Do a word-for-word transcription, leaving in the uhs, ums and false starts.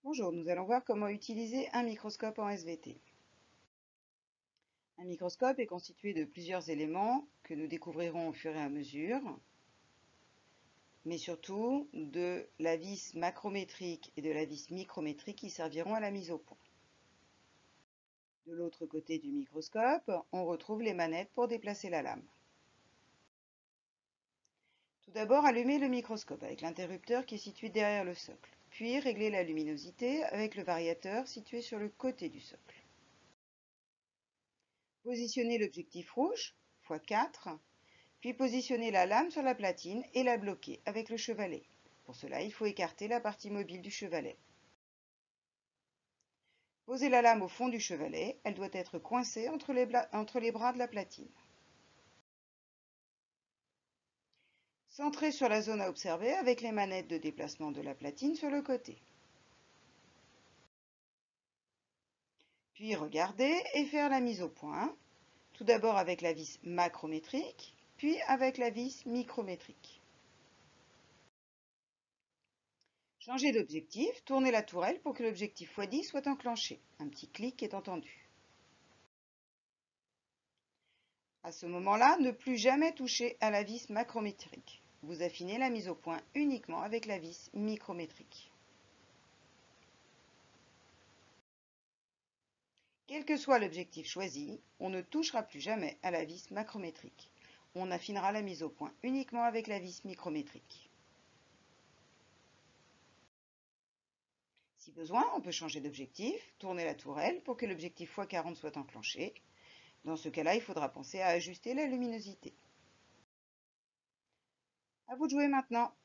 Bonjour, nous allons voir comment utiliser un microscope en S V T. Un microscope est constitué de plusieurs éléments que nous découvrirons au fur et à mesure, mais surtout de la vis macrométrique et de la vis micrométrique qui serviront à la mise au point. De l'autre côté du microscope, on retrouve les manettes pour déplacer la lame. Tout d'abord, allumez le microscope avec l'interrupteur qui est situé derrière le socle, puis réglez la luminosité avec le variateur situé sur le côté du socle. Positionnez l'objectif rouge, fois quatre, puis positionnez la lame sur la platine et la bloquer avec le chevalet. Pour cela, il faut écarter la partie mobile du chevalet. Posez la lame au fond du chevalet, elle doit être coincée entre les, entre les bras de la platine. Centrez sur la zone à observer avec les manettes de déplacement de la platine sur le côté. Puis regardez et faire la mise au point, tout d'abord avec la vis macrométrique, puis avec la vis micrométrique. Changez d'objectif, tournez la tourelle pour que l'objectif fois dix soit enclenché. Un petit clic est entendu. À ce moment-là, ne plus jamais toucher à la vis macrométrique. Vous affinez la mise au point uniquement avec la vis micrométrique. Quel que soit l'objectif choisi, on ne touchera plus jamais à la vis macrométrique. On affinera la mise au point uniquement avec la vis micrométrique. Si besoin, on peut changer d'objectif, tourner la tourelle pour que l'objectif fois quarante soit enclenché. Dans ce cas-là, il faudra penser à ajuster la luminosité. À vous de jouer maintenant.